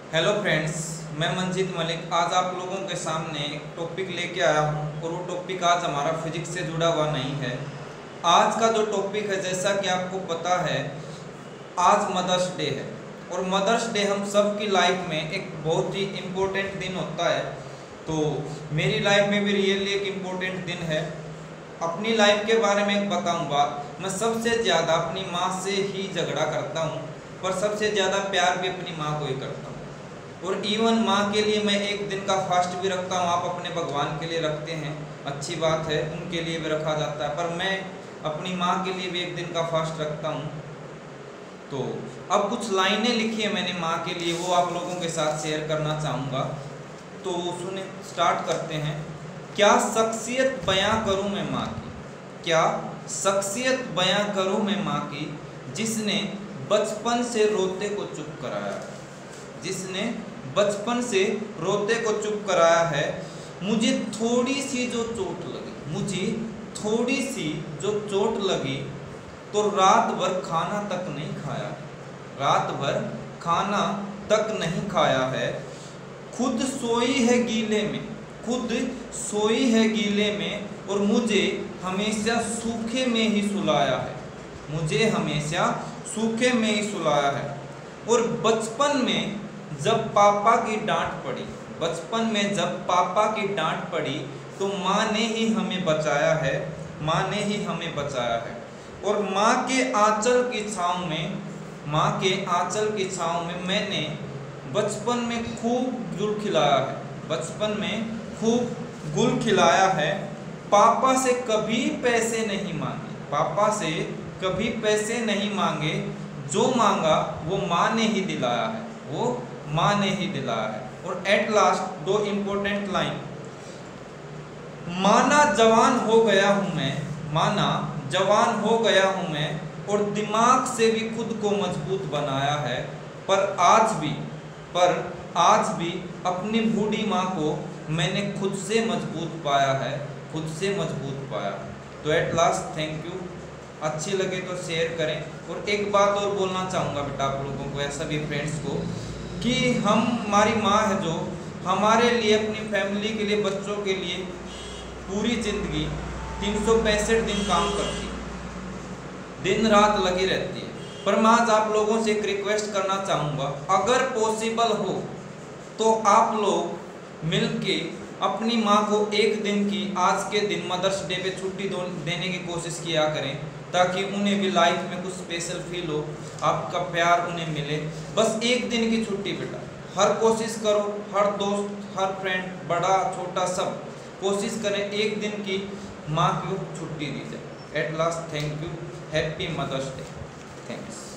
Hello friends, मैं मंजीत मलिक आज आप लोगों के सामने एक टॉपिक लेके आया हूँ और वो टॉपिक आज हमारा फिजिक्स से जुड़ा हुआ नहीं है। आज का जो टॉपिक है, जैसा कि आपको पता है, आज मदर्स डे है और मदर्स डे हम सब की लाइफ में एक बहुत ही इम्पोर्टेंट दिन होता है। तो मेरी लाइफ में भी रियली एक इम्पोर्टेंट दिन है। अपनी लाइफ के बारे में एक बताऊँगा, मैं सबसे ज़्यादा अपनी माँ से ही झगड़ा करता हूँ, पर सबसे ज़्यादा प्यार भी अपनी माँ को ही करता हूँ। और इवन माँ के लिए मैं एक दिन का फास्ट भी रखता हूँ। आप अपने भगवान के लिए रखते हैं, अच्छी बात है, उनके लिए भी रखा जाता है, पर मैं अपनी माँ के लिए भी एक दिन का फास्ट रखता हूँ। तो अब कुछ लाइनें लिखी है मैंने माँ के लिए, वो आप लोगों के साथ शेयर करना चाहूँगा। तो सुने, स्टार्ट करते हैं। क्या शख्सियत बयां करूँ मैं माँ की, क्या शख्सियत बयां करूँ मैं माँ की, जिसने बचपन से रोते को चुप कराया, जिसने बचपन से रोते को चुप कराया है। मुझे थोड़ी सी जो चोट लगी, मुझे थोड़ी सी जो चोट लगी, तो रात भर खाना तक नहीं खाया, रात भर खाना तक नहीं खाया है। खुद सोई है गीले में, खुद सोई है गीले में, और मुझे हमेशा सूखे में ही सुलाया है, मुझे हमेशा सूखे में ही सुलाया है। और बचपन में जब पापा की डांट पड़ी, बचपन में जब पापा की डांट पड़ी, तो माँ ने ही हमें बचाया है, माँ ने ही हमें बचाया है। और माँ के आंचल की छाँव में, माँ के आंचल की छाँव में मैंने बचपन में खूब गुल खिलाया है, बचपन में खूब गुल खिलाया है। पापा से कभी पैसे नहीं मांगे, पापा से कभी पैसे नहीं मांगे, जो मांगा वो माँ ने ही दिलाया है, वो माँ ने ही दिलाया है। और एट लास्ट दो इम्पोर्टेंट लाइन। माना जवान हो गया हूँ मैं, माना जवान हो गया हूँ मैं, और दिमाग से भी खुद को मजबूत बनाया है, पर आज भी अपनी बूढ़ी माँ को मैंने खुद से मजबूत पाया है, खुद से मजबूत पाया है। तो एट लास्ट थैंक यू, अच्छी लगे तो शेयर करें। और एक बात और बोलना चाहूँगा बेटा आप लोगों को, ऐसा भी फ्रेंड्स को, कि हमारी माँ है जो हमारे लिए, अपनी फैमिली के लिए, बच्चों के लिए पूरी ज़िंदगी 365 दिन काम करती है, दिन रात लगी रहती है। पर मैं आज आप लोगों से एक रिक्वेस्ट करना चाहूँगा, अगर पॉसिबल हो तो आप लोग मिलके अपनी माँ को एक दिन की, आज के दिन मदर्स डे पे छुट्टी देने की कोशिश किया करें, ताकि उन्हें भी लाइफ में कुछ स्पेशल फील हो, आपका प्यार उन्हें मिले। बस एक दिन की छुट्टी बेटा, हर कोशिश करो, हर दोस्त, हर फ्रेंड, बड़ा छोटा सब कोशिश करें एक दिन की माँ को छुट्टी दी जाए। At last thank you, happy Mother's Day, thanks.